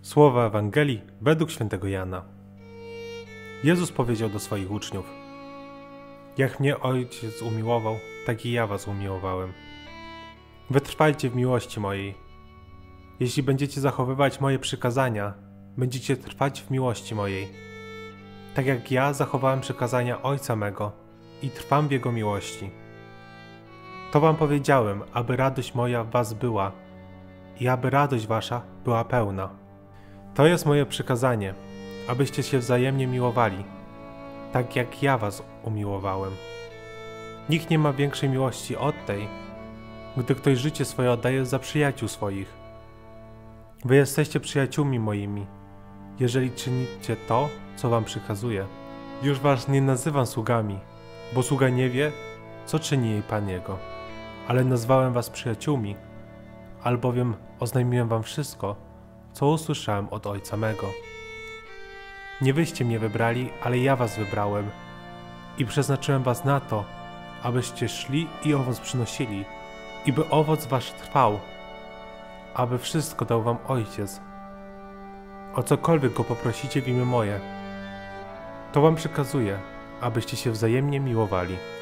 Słowa Ewangelii według świętego Jana. Jezus powiedział do swoich uczniów: Jak mnie Ojciec umiłował, tak i ja was umiłowałem. Wytrwajcie w miłości mojej. Jeśli będziecie zachowywać moje przykazania, będziecie trwać w miłości mojej. Tak jak ja zachowałem przykazania Ojca mego i trwam w Jego miłości. To wam powiedziałem, aby radość moja w was była i aby radość wasza była pełna. To jest moje przykazanie, abyście się wzajemnie miłowali, tak jak ja was umiłowałem. Nikt nie ma większej miłości od tej, gdy ktoś życie swoje oddaje za przyjaciół swoich. Wy jesteście przyjaciółmi moimi, jeżeli czynicie to, co wam przykazuję. Już was nie nazywam sługami, bo sługa nie wie, co czyni jej Pan jego. Ale nazwałem was przyjaciółmi, albowiem oznajmiłem wam wszystko, co usłyszałem od Ojca mego. Nie wyście mnie wybrali, ale ja was wybrałem i przeznaczyłem was na to, abyście szli i owoc przynosili, i by owoc wasz trwał, aby wszystko dał wam Ojciec. O cokolwiek go poprosicie w imię moje, to wam przykazuję, abyście się wzajemnie miłowali.